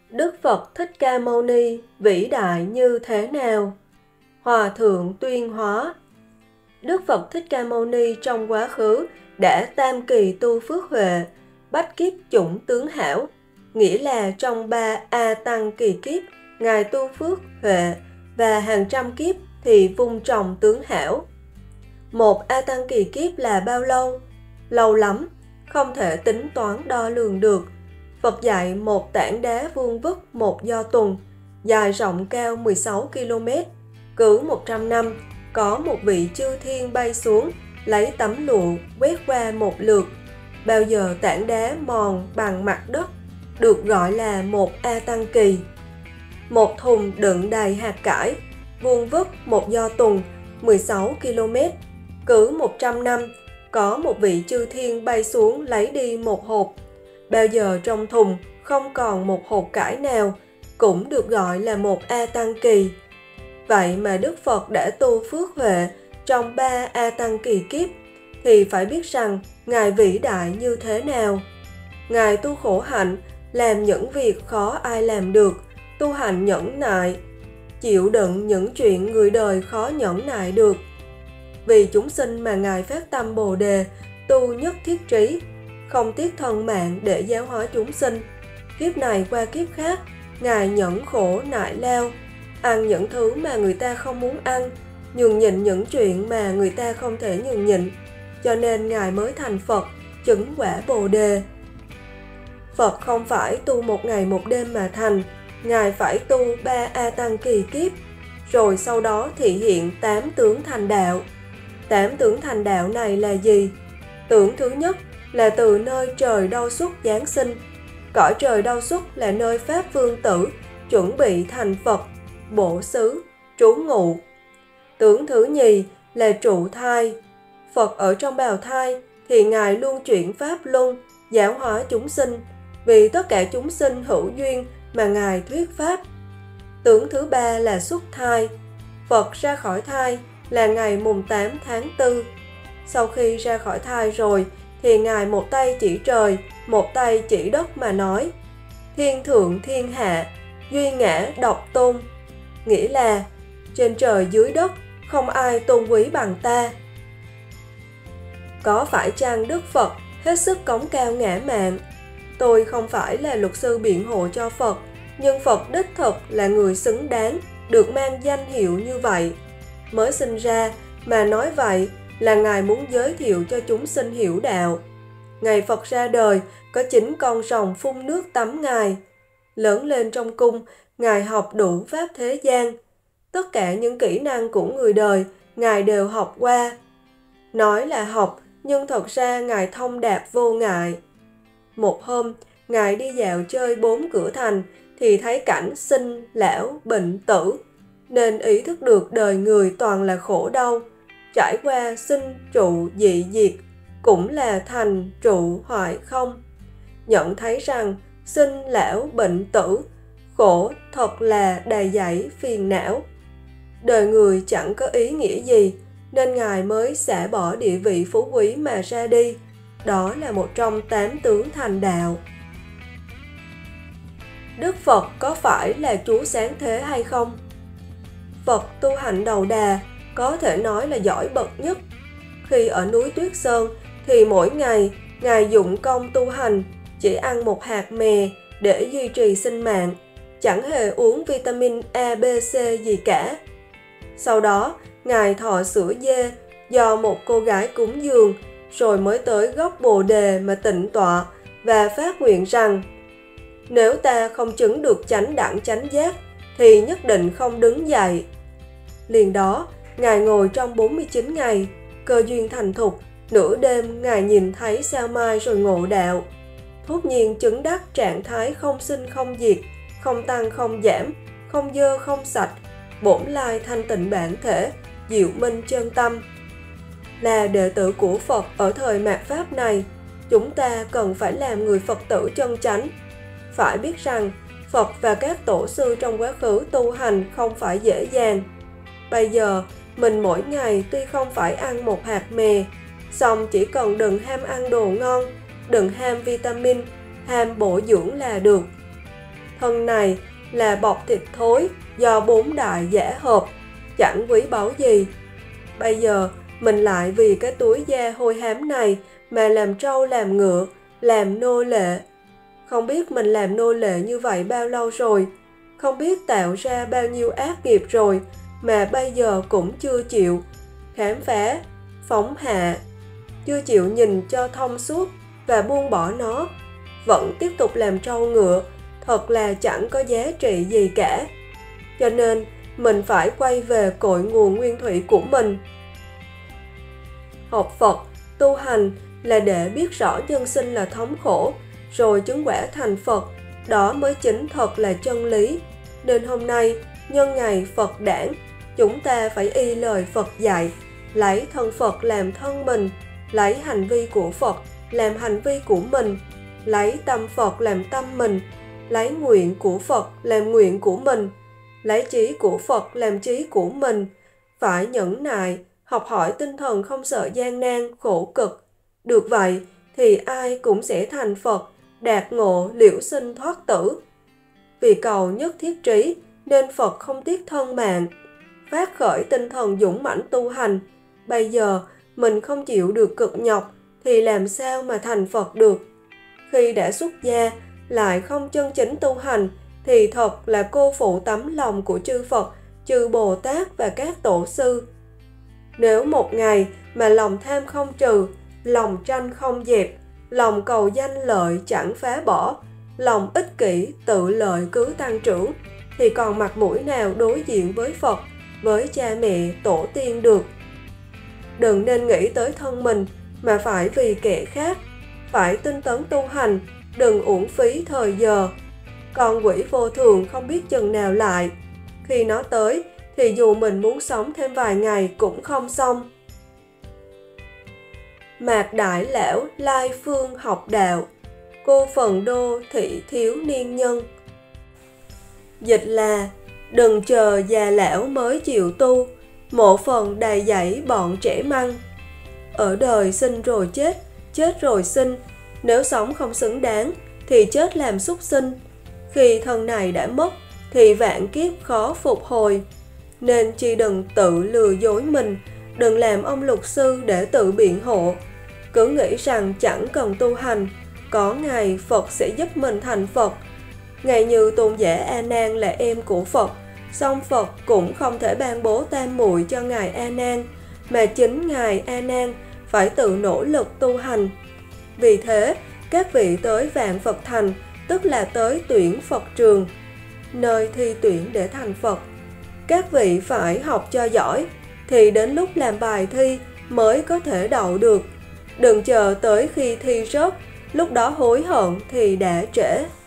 Đức Phật Thích Ca Mâu Ni vĩ đại như thế nào? Hòa Thượng Tuyên Hóa. Đức Phật Thích Ca Mâu Ni trong quá khứ đã tam kỳ tu phước huệ, bách kiếp chủng tướng hảo, nghĩa là trong 3 A Tăng kỳ kiếp, Ngài tu phước huệ và hàng trăm kiếp thì vung trồng tướng hảo. Một A Tăng kỳ kiếp là bao lâu? Lâu lắm, không thể tính toán đo lường được. Phật dạy một tảng đá vuông vức một do tuần, dài rộng cao 16 km. Cứ 100 năm, có một vị chư thiên bay xuống, lấy tấm lụa quét qua một lượt. Bao giờ tảng đá mòn bằng mặt đất, được gọi là một A Tăng kỳ. Một thùng đựng đầy hạt cải, vuông vức một do tuần, 16 km. Cứ 100 năm, có một vị chư thiên bay xuống lấy đi một hộp. Bao giờ trong thùng không còn một hột cải nào, cũng được gọi là một A Tăng kỳ. Vậy mà Đức Phật đã tu phước huệ trong 3 A Tăng kỳ kiếp, thì phải biết rằng Ngài vĩ đại như thế nào. Ngài tu khổ hạnh, làm những việc khó ai làm được, tu hành nhẫn nại, chịu đựng những chuyện người đời khó nhẫn nại được. Vì chúng sinh mà Ngài phát tâm Bồ Đề, tu nhất thiết trí, không tiếc thân mạng để giáo hóa chúng sinh. Kiếp này qua kiếp khác, Ngài nhẫn khổ nại lao, ăn những thứ mà người ta không muốn ăn, nhường nhịn những chuyện mà người ta không thể nhường nhịn. Cho nên Ngài mới thành Phật, chứng quả Bồ Đề. Phật không phải tu một ngày một đêm mà thành, Ngài phải tu 3 A Tăng kỳ kiếp, rồi sau đó thị hiện 8 tướng thành đạo. 8 tướng thành đạo này là gì? Tướng thứ nhất là từ nơi trời Đâu Xuất giáng sinh. Cõi trời Đâu Xuất là nơi Pháp Vương Tử chuẩn bị thành Phật, bổ xứ, trú ngụ. Tướng thứ nhì là trụ thai. Phật ở trong bào thai thì Ngài luôn chuyển Pháp Luân, giáo hóa chúng sinh, vì tất cả chúng sinh hữu duyên mà Ngài thuyết Pháp. Tướng thứ ba là xuất thai. Phật ra khỏi thai là ngày mùng 8 tháng 4. Sau khi ra khỏi thai rồi thì Ngài một tay chỉ trời, một tay chỉ đất mà nói: Thiên thượng thiên hạ, duy ngã độc tôn. Nghĩa là trên trời dưới đất không ai tôn quý bằng ta. Có phải chăng Đức Phật hết sức cống cao ngã mạn? Tôi không phải là luật sư biện hộ cho Phật, nhưng Phật đích thực là người xứng đáng được mang danh hiệu như vậy. Mới sinh ra mà nói vậy là Ngài muốn giới thiệu cho chúng sinh hiểu đạo. Ngày Phật ra đời, có 9 con rồng phun nước tắm Ngài. Lớn lên trong cung, Ngài học đủ pháp thế gian. Tất cả những kỹ năng của người đời, Ngài đều học qua. Nói là học, nhưng thật ra Ngài thông đạt vô ngại. Một hôm, Ngài đi dạo chơi 4 cửa thành, thì thấy cảnh sinh, lão, bệnh, tử, nên ý thức được đời người toàn là khổ đau. Trải qua sinh, trụ, dị, diệt, cũng là thành, trụ, hoại, không. Nhận thấy rằng sinh, lão, bệnh, tử, khổ thật là đầy dẫy phiền não. Đời người chẳng có ý nghĩa gì, nên Ngài mới xả bỏ địa vị phú quý mà ra đi. Đó là một trong 8 tướng thành đạo. Đức Phật có phải là Chúa sáng thế hay không? Phật tu hành đầu đà, có thể nói là giỏi bậc nhất. Khi ở núi Tuyết Sơn thì mỗi ngày Ngài dụng công tu hành, chỉ ăn một hạt mè để duy trì sinh mạng, chẳng hề uống vitamin A, B, C gì cả. Sau đó, Ngài thọ sữa dê do một cô gái cúng dường, rồi mới tới gốc Bồ Đề mà tịnh tọa và phát nguyện rằng: Nếu ta không chứng được chánh đẳng chánh giác, thì nhất định không đứng dậy. Liền đó, Ngài ngồi trong 49 ngày, cơ duyên thành thục, nửa đêm Ngài nhìn thấy sao mai rồi ngộ đạo. Thốt nhiên chứng đắc trạng thái không sinh không diệt, không tăng không giảm, không dơ không sạch, bổn lai thanh tịnh bản thể, diệu minh chân tâm. Là đệ tử của Phật ở thời mạt Pháp này, chúng ta cần phải làm người Phật tử chân chánh. Phải biết rằng Phật và các tổ sư trong quá khứ tu hành không phải dễ dàng. Bây giờ, mình mỗi ngày tuy không phải ăn một hạt mè, song chỉ cần đừng ham ăn đồ ngon, đừng ham vitamin, ham bổ dưỡng là được. Thân này là bọc thịt thối do 4 đại giả hợp, chẳng quý báu gì. Bây giờ mình lại vì cái túi da hôi hám này mà làm trâu làm ngựa, làm nô lệ. Không biết mình làm nô lệ như vậy bao lâu rồi, không biết tạo ra bao nhiêu ác nghiệp rồi mà bây giờ cũng chưa chịu khám phá, phóng hạ, chưa chịu nhìn cho thông suốt và buông bỏ nó, vẫn tiếp tục làm trâu ngựa, thật là chẳng có giá trị gì cả. Cho nên mình phải quay về cội nguồn nguyên thủy của mình. Học Phật, tu hành là để biết rõ nhân sinh là thống khổ, rồi chứng quả thành Phật, đó mới chính thật là chân lý. Nên hôm nay, nhân ngày Phật đản, chúng ta phải y lời Phật dạy, lấy thân Phật làm thân mình, lấy hành vi của Phật làm hành vi của mình, lấy tâm Phật làm tâm mình, lấy nguyện của Phật làm nguyện của mình, lấy trí của Phật làm trí của mình. Phải nhẫn nại, học hỏi tinh thần không sợ gian nan, khổ cực. Được vậy thì ai cũng sẽ thành Phật, đạt ngộ liễu sinh thoát tử. Vì cầu nhất thiết trí nên Phật không tiếc thân mạng, phát khởi tinh thần dũng mãnh tu hành. Bây giờ mình không chịu được cực nhọc thì làm sao mà thành Phật được? Khi đã xuất gia lại không chân chính tu hành thì thật là cô phụ tấm lòng của chư Phật, chư Bồ Tát và các tổ sư. Nếu một ngày mà lòng tham không trừ, lòng tranh không dẹp, lòng cầu danh lợi chẳng phá bỏ, lòng ích kỷ tự lợi cứ tăng trưởng, thì còn mặt mũi nào đối diện với Phật, với cha mẹ, tổ tiên được. Đừng nên nghĩ tới thân mình mà phải vì kẻ khác, phải tinh tấn tu hành, đừng uổng phí thời giờ. Con quỷ vô thường không biết chừng nào lại, khi nó tới thì dù mình muốn sống thêm vài ngày cũng không xong. Mạc Đại Lão lai phương học đạo, cô phần đô thị thiếu niên nhân. Dịch là đừng chờ già lão mới chịu tu, mộ phần đầy dãy bọn trẻ măng. Ở đời sinh rồi chết rồi sinh, nếu sống không xứng đáng thì chết làm súc sinh. Khi thân này đã mất thì vạn kiếp khó phục hồi. Nên chi đừng tự lừa dối mình, đừng làm ông luật sư để tự biện hộ. Cứ nghĩ rằng chẳng cần tu hành, có ngày Phật sẽ giúp mình thành Phật. Ngày như tôn giả A Nan là em của Phật, song Phật cũng không thể ban bố tam muội cho ngài A Nan, mà chính ngài A Nan phải tự nỗ lực tu hành. Vì thế, các vị tới vạn Phật thành, tức là tới tuyển Phật trường, nơi thi tuyển để thành Phật. Các vị phải học cho giỏi, thì đến lúc làm bài thi mới có thể đậu được. Đừng chờ tới khi thi rớt, lúc đó hối hận thì đã trễ.